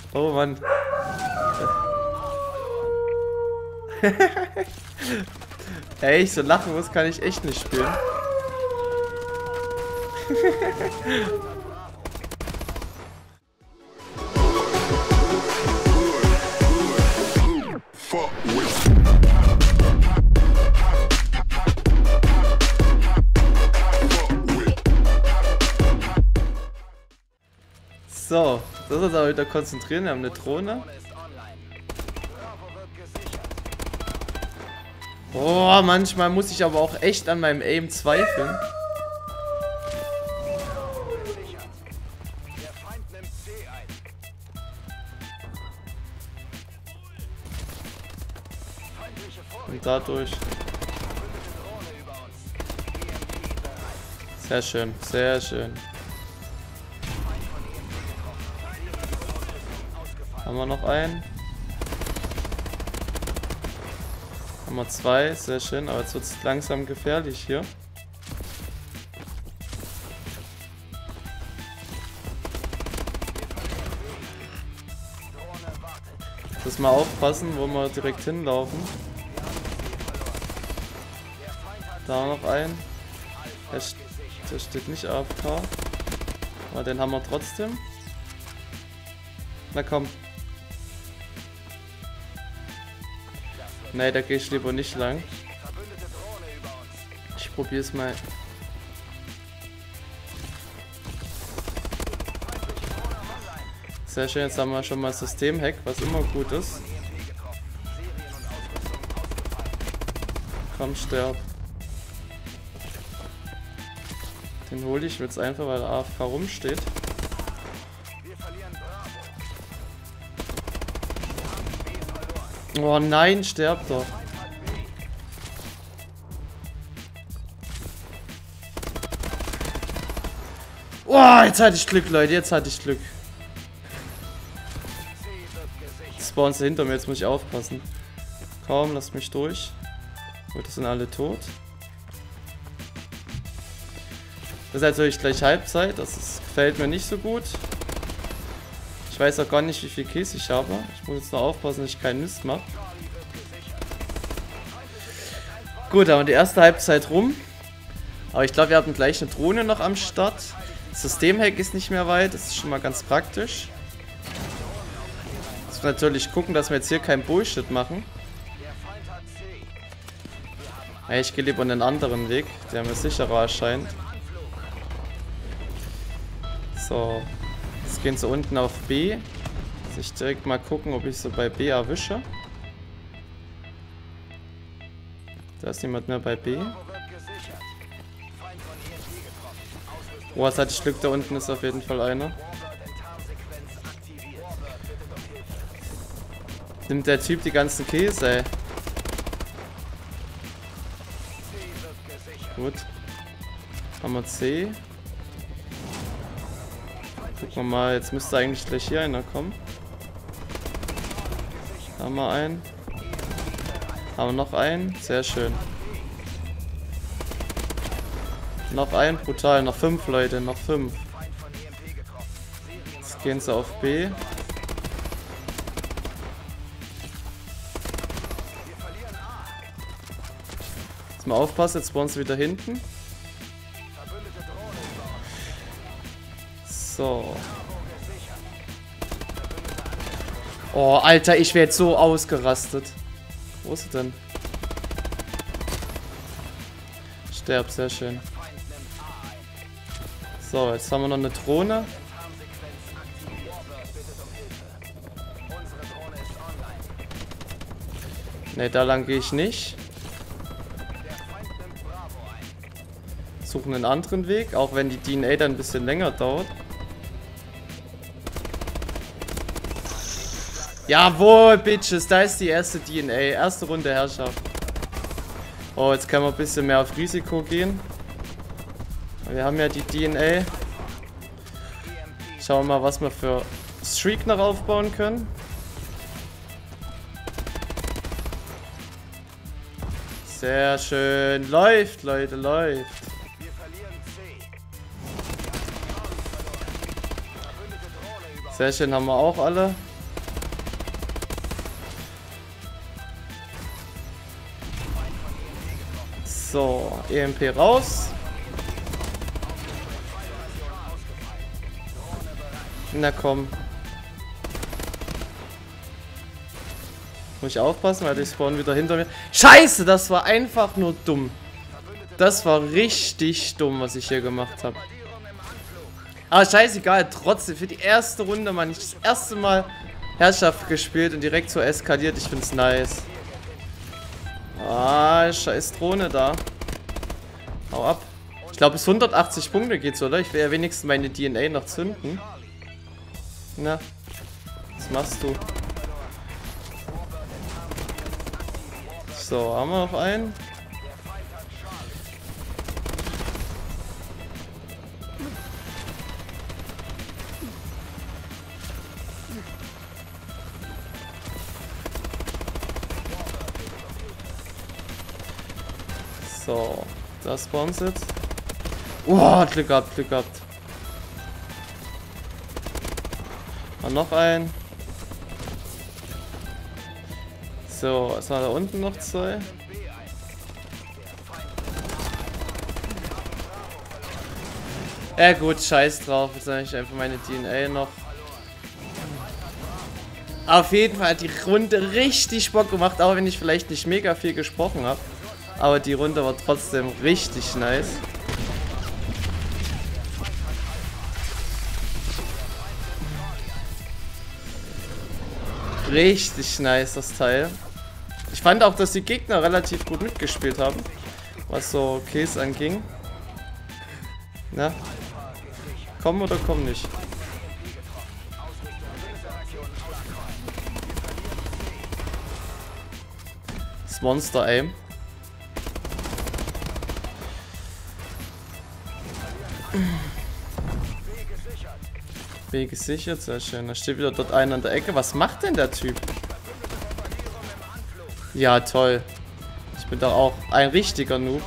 Oh Mann. Ey, ich so lachen muss, kann ich echt nicht spielen. So, das ist uns aber wieder konzentrieren. Wir haben eine Drohne. Oh, manchmal muss ich aber auch echt an meinem Aim zweifeln. Und dadurch. Sehr schön, sehr schön. Haben wir noch einen? Haben wir zwei, sehr schön, aber jetzt wird es langsam gefährlich hier. Muss mal aufpassen, wo wir direkt hinlaufen. Da noch ein. Der steht nicht AFK. Aber den haben wir trotzdem. Na komm. Ne, da gehe ich lieber nicht lang. Ich probiere es mal. Sehr schön, jetzt haben wir schon mal Systemhack, was immer gut ist. Komm, sterb. Den hole ich jetzt einfach, weil der AFK rumsteht. Oh nein, sterb doch. Oh, jetzt hatte ich Glück, Leute, jetzt hatte ich Glück. Jetzt spawnen sie hinter mir, jetzt muss ich aufpassen. Komm, lasst mich durch. Gut, das sind alle tot. Das ist natürlich gleich Halbzeit, das gefällt mir nicht so gut. Ich weiß auch gar nicht, wie viel Käse ich habe. Ich muss jetzt nur aufpassen, dass ich keinen Mist mache. Gut, haben wir die erste Halbzeit rum. Aber ich glaube, wir haben gleich eine Drohne noch am Start. Das Systemhack ist nicht mehr weit, das ist schon mal ganz praktisch. Jetzt natürlich gucken, dass wir jetzt hier keinen Bullshit machen. Ich gehe lieber einen anderen Weg, der mir sicherer erscheint. So, jetzt gehen sie unten auf B. Muss ich direkt mal gucken, ob ich so bei B erwische. Da ist niemand mehr bei B. Oh, was hatte ich Glück, da unten ist auf jeden Fall einer. Nimmt der Typ die ganzen Käse, ey. Gut. Haben wir C. Gucken wir mal, jetzt müsste eigentlich gleich hier einer kommen. Haben wir einen. Haben wir noch einen. Sehr schön. Noch ein, brutal. Noch 5 Leute, noch 5. Jetzt gehen sie auf B. Jetzt mal aufpassen, jetzt spawnen sie wieder hinten. So. Oh, Alter, ich werde so ausgerastet. Wo ist er denn? Sterb, sehr schön. So, jetzt haben wir noch eine Drohne. Ne, da lang gehe ich nicht. Suchen einen anderen Weg, auch wenn die DNA dann ein bisschen länger dauert. Jawohl, Bitches, da ist die erste DNA. Erste Runde Herrschaft. Oh, jetzt können wir ein bisschen mehr auf Risiko gehen. Wir haben ja die DNA. Schauen wir mal, was wir für Streak noch aufbauen können. Sehr schön. Läuft, Leute, läuft. Sehr schön, haben wir auch alle. So, EMP raus. Na komm. Muss ich aufpassen, weil die spawnen wieder hinter mir. Scheiße, das war einfach nur dumm. Das war richtig dumm, was ich hier gemacht habe. Aber scheißegal, trotzdem. Für die erste Runde, Mann. Ich das erste Mal Herrschaft gespielt und direkt so eskaliert. Ich find's nice. Ah, scheiß Drohne da. Hau ab. Ich glaube, bis 180 Punkte geht's, oder? Ich will ja wenigstens meine DNA noch zünden. Na, was machst du? So, haben wir noch einen? So, das spawnt jetzt. Oh, Glück gehabt, Glück gehabt. Und noch ein. So, was war da unten noch zwei? Ja gut, scheiß drauf. Jetzt habe ich einfach meine DNA noch. Auf jeden Fall hat die Runde richtig Bock gemacht, auch wenn ich vielleicht nicht mega viel gesprochen habe. Aber die Runde war trotzdem richtig nice. Richtig nice, das Teil. Ich fand auch, dass die Gegner relativ gut mitgespielt haben, was so Kills anging. Na? Komm oder komm nicht? Das Monster Aim. Weg gesichert, sehr schön. Da steht wieder dort einer an der Ecke. Was macht denn der Typ? Ja, toll. Ich bin doch auch ein richtiger Noob.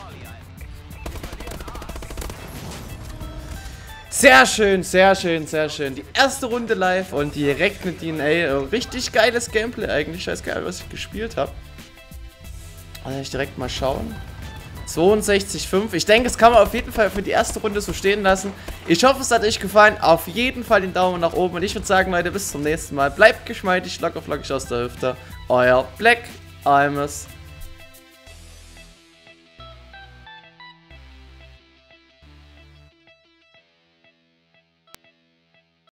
Sehr schön, sehr schön, sehr schön. Die erste Runde live und direkt mit DNA. Richtig geiles Gameplay eigentlich. Scheißgeil, was ich gespielt habe. Also ich direkt mal schauen. 62,5. Ich denke, es kann man auf jeden Fall für die erste Runde so stehen lassen. Ich hoffe, es hat euch gefallen. Auf jeden Fall den Daumen nach oben. Und ich würde sagen, Leute, bis zum nächsten Mal. Bleibt geschmeidig, locker flockig aus der Hüfte. Euer Black Imus.